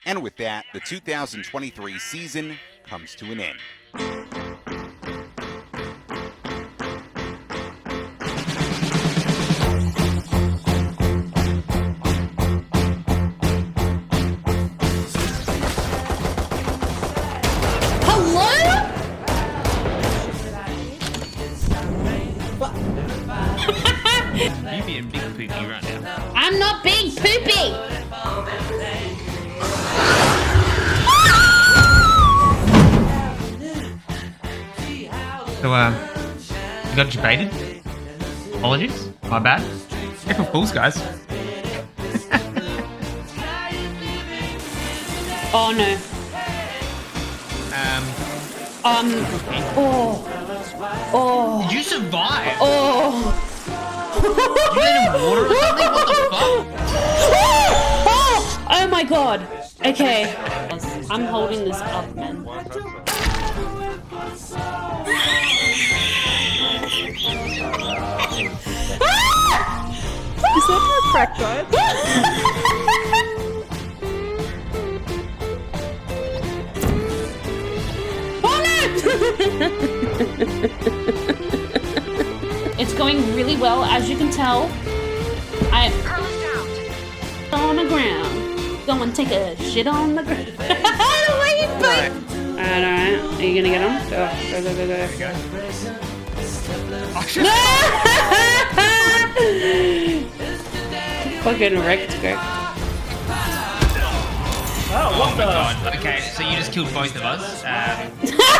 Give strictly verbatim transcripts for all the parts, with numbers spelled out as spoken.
And with that, the two thousand twenty-three season comes to an end. You being big poopy right now. I'm not big poopy! So, uh, you got debated? Apologies, my bad. April Fools, guys. Oh no. Um, Um, oh. Oh. Did you survive? Oh. You let him water or something? What the fuck? Oh! Oh my god. Okay. I'm holding this up, man. Is that your crack diet? Oh no! It's going really well, as you can tell. I on the ground. Go and take a shit on the ground. Alright, alright. Alright. Are you gonna get him? Go, go, go, go, go. There we go. Fucking wrecked, go. Oh, what oh the? God. Okay, so you just killed both of us. Um,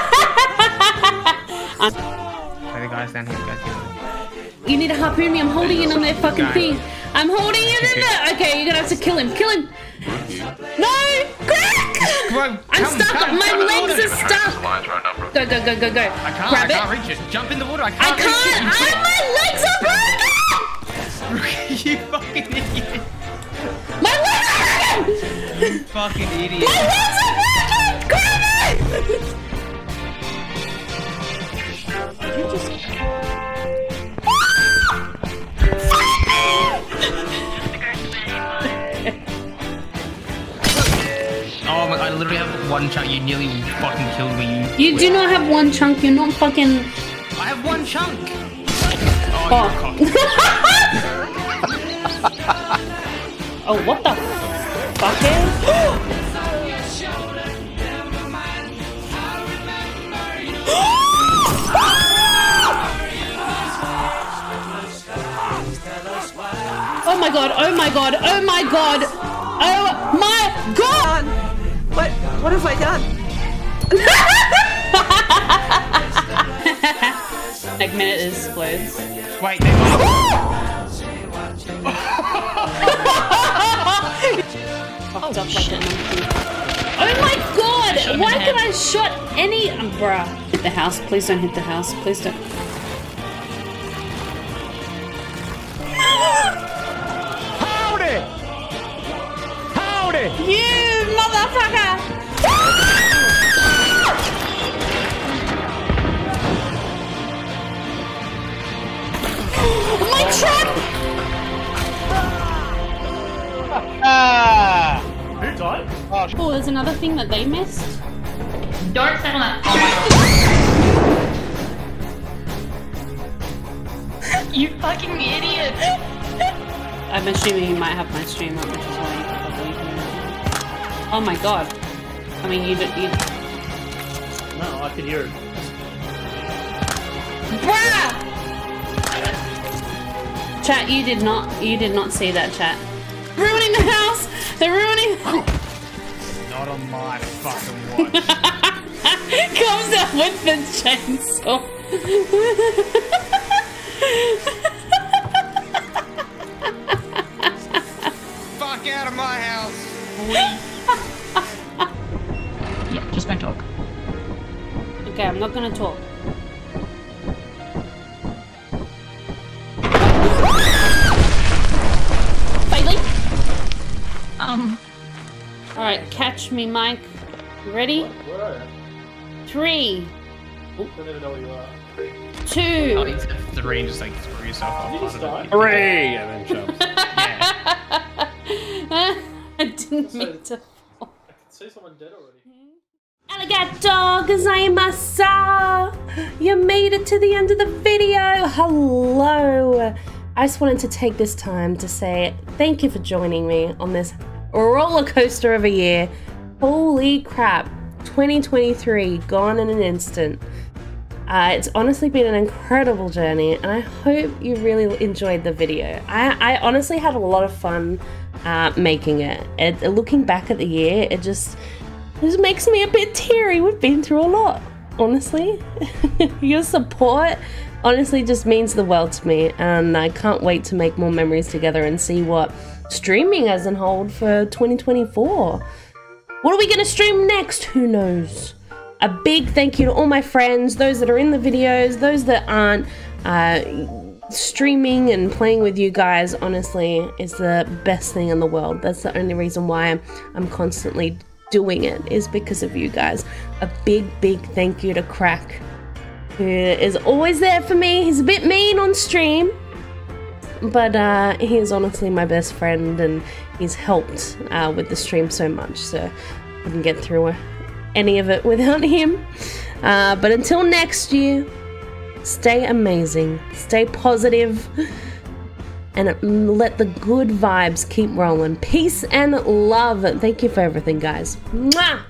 Where the guys down here? Guys here. You need to harpoon me. I'm holding it on that fucking thing. I'm holding it in there. Okay, you're gonna have to kill him. Kill him. No! Crack! Bro, I'm come, stuck. come, My come, legs come, are stuck. Go, go, go, go, go. I can't. Grab I can't it. reach it. Jump in the water. I I can't. can't. Reach it. I, my legs are broken. You fucking idiot. My legs are broken. You fucking idiot. My legs are broken. Grab it. You just... Oh my! I literally have one chunk. You nearly fucking killed me. You do not have one chunk. You're not fucking. I have one chunk. Oh, Oh. you're a cock. Oh, what the fuck is? Oh my god, oh my god, oh my god, oh my god! What? What have I done? Like minute explodes. Wait, they Popped up like an Oh my god! Why can I shot any bruh? Hit the house, please don't hit the house, please don't. Howdy! Howdy! You motherfucker! My trap! Ah! Who died? Oh, there's another thing that they missed. Don't settle that. You fucking idiot! I'm assuming you might have my stream up, which is why you probably can. Oh my god. I mean, you did. You... No, I could hear it. Bruh! Chat, you did not. You did not see that, chat. Ruining the house. They're ruining. Not on my fucking watch. Comes out with the chainsaw. Fuck out of my house. Yeah, just don't talk. Okay, I'm not gonna talk. Bailey? Um, Alright, catch me, Mike. You ready? Where are you? Three, I don't even know where you are. Oh, two. you said three and just like threw yourself off. Did you just die? Hooray! And then jumps. Yeah. I didn't mean to fall. see someone dead already. Alligator gozaimasa! You made it to the end of the video! Hello! I just wanted to take this time to say thank you for joining me on this roller coaster of a year. Holy crap, twenty twenty-three gone in an instant. Uh, it's honestly been an incredible journey, and I hope you really enjoyed the video. I, I honestly had a lot of fun uh, making it. it. Looking back at the year, it just, it just makes me a bit teary. We've been through a lot, honestly. Your support honestly just means the world to me, and I can't wait to make more memories together and see what streaming has in hold for twenty twenty-four. What are we going to stream next? Who knows? A big thank you to all my friends, those that are in the videos, those that aren't. Uh, streaming and playing with you guys, honestly, is the best thing in the world. That's the only reason why I'm, I'm constantly doing it, is because of you guys. A big, big thank you to Crack, who is always there for me. He's a bit mean on stream, but uh, he is honestly my best friend, and he's helped uh, with the stream so much, so I couldn't get through any of it without him. Uh, but until next year, stay amazing, stay positive, and let the good vibes keep rolling. Peace and love. Thank you for everything, guys. Mwah!